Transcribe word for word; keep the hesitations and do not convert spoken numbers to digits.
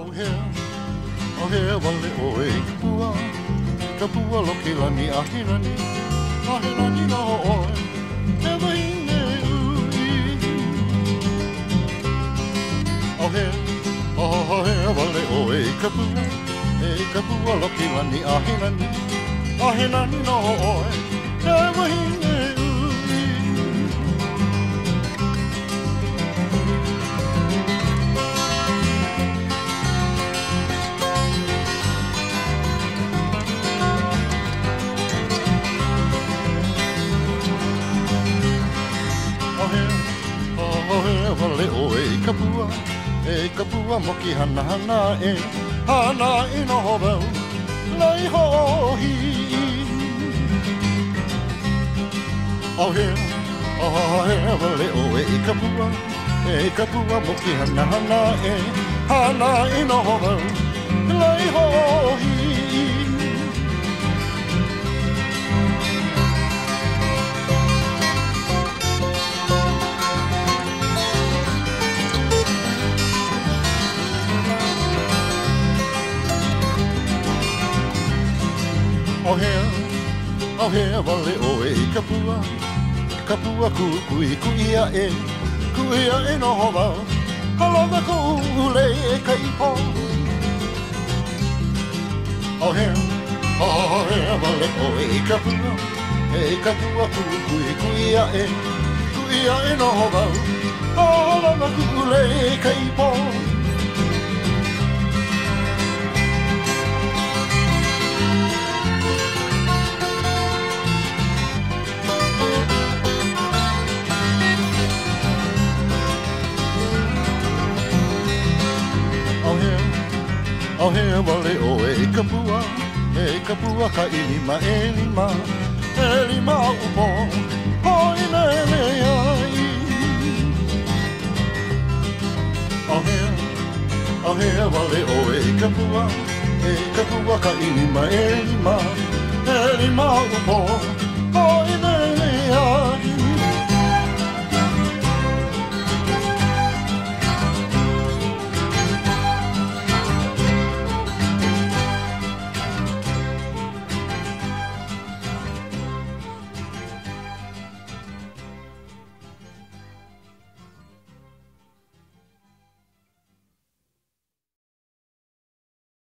O he wale o e kapua, kapua loki lani a hinani, a hinani no oe, he wahine ui. O he, o he wale o e kapua, e kapua loki lani a hinani, a hinani no oe, he wahine ui. O he wale o e kapua, e kapua moki hana hana e, hana i no hovau, lai hohi. O he, o he wale o e kapua, e kapua moki hana hana e, hana i no hovau, lai hohi. O he, o he wale o e kapua, kapua ku kui kuia e, kuia e no hova, halonga ku ule e kaipo. O he, o he wale o e kapua, e kapua ku kui kuia e, kuia e no hova, halonga ku ule e kaipo. O he wale o e kapua, e kapua ka ilima e lima, e lima upo, hoi nene ai. O he, o he wale o e kapua, e kapua ka ilima e lima, e lima upo,